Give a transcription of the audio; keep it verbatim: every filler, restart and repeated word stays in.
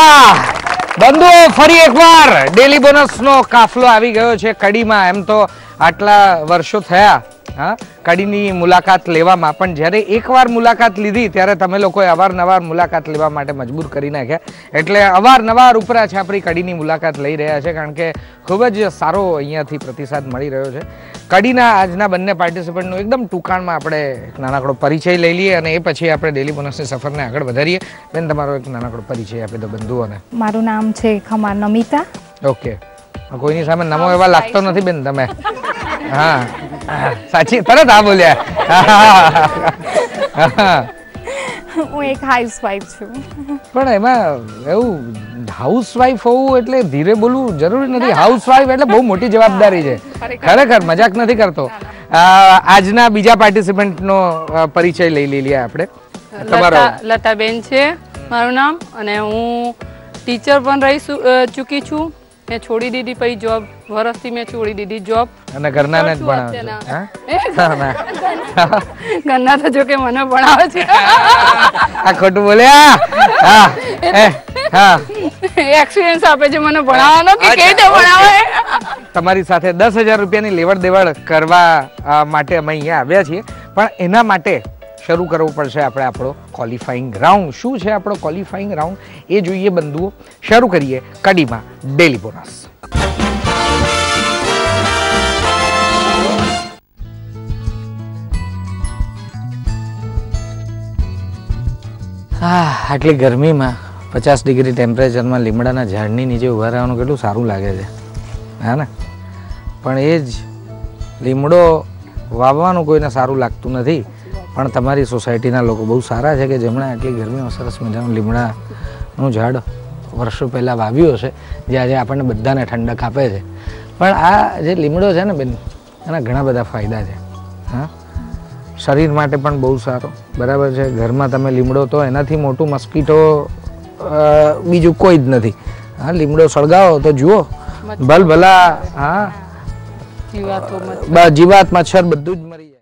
બંધુઓ ફરી એકવાર ડેલી બોનસનો કાફલો આવી ગયો છે કડીમાં. એમ તો આટલા વર્ષો થયા હા કડીની મુલાકાત લેવામાં, પણ જ્યારે એકવાર મુલાકાત લીધી ત્યારે તમે લોકોએ અવારનવાર મુલાકાત લેવા માટે મજબૂર કરી નાખ્યા. એટલે અવારનવાર ઉપરા છાપરી કડીની મુલાકાત લઈ રહ્યા છે, કારણ કે ખૂબ જ સારો અહીંયાથી પ્રતિસાદ મળી રહ્યો છે. કડીના આજના બંને પાર્ટિસિપન્ટનું એકદમ ટૂંકાણમાં આપણે એક નાનકડો પરિચય લઈ લઈએ અને એ પછી આપણે ડેલી બોનસની સફરને આગળ વધારીએ. બેન, તમારો એક નાનકડો પરિચય આપી દો બંધુઓને. મારું નામ છે ખમાર નમિતા. ઓકે, કોઈની સામે નમો એવા લાગતો નથી બેન તમે. હા સાચી તરત આ બોલ્યા. હું એક હાઉસવાઈફ છું. પણ એમાં એવું હાઉસવાઈફ હોવું એટલે ધીરે બોલવું જરૂરી નથી. હાઉસવાઈફ એટલે બહુ મોટી જવાબદારી છે. ખરેખર મજાક નથી કરતો. આજના બીજા પાર્ટિસિપન્ટનો પરિચય લઈ લઈએ આપણે. તમારો લતાબેન છે મારું નામ, અને હું ટીચર પણ રહી ચૂકી છું. મેં છોડી દીધી પછી જોબ, વર્ષથી મેં છોડી દીધી જોબ. અને ઘરનાને જ ભણાવે છે? ઘરના તો જો કે મને ભણાવે છે. આ ખોટું બોલ્યા. હા હા એક્સપિરિયન્સ આપે છે મને ભણાવવાનો કે કેવી રીતે ભણાવે. તમારી સાથે દસ હજાર રૂપિયાની લેવડ દેવડ કરવા માટે અમે અહીંયા આવ્યા છીએ, પણ એના માટે શરૂ કરવું પડશે આપણે આપણો ક્વોલિફાઈંગ રાઉન્ડ. શું છે આપણો ક્વોલિફાઈંગ રાઉન્ડ એ જોઈએ બંધુઓ. શરૂ કરીએ કડીમાં ડેલી બોનસ. હા, આટલી ગરમીમાં પચાસ ડિગ્રી ટેમ્પરેચરમાં લીમડાના ઝાડની નીચે ઊભા રહેવાનું કેટલું સારું લાગે છે, હા ને? પણ એ જ લીમડો વાવવાનું કોઈને સારું લાગતું નથી. પણ તમારી સોસાયટીના લોકો બહુ સારા છે કે જેમણે આટલી ગરમીમાં સરસ મજાનું લીમડાનું ઝાડ વર્ષો પહેલાં વાવ્યું હશે, જે આજે આપણને બધાને ઠંડક આપે છે. પણ આ જે લીમડો છે ને બેન, એના ઘણા બધા ફાયદા છે. હા, શરીર માટે પણ બહુ સારો, બરાબર છે. ઘરમાં તમે લીમડો, તો એનાથી મોટું મસ્કીટો બીજું કોઈ જ નથી. હા, લીમડો સળગાવો તો જુઓ ભલ ભલા હા જીવાત મચ્છર બધું જ મરી જાય.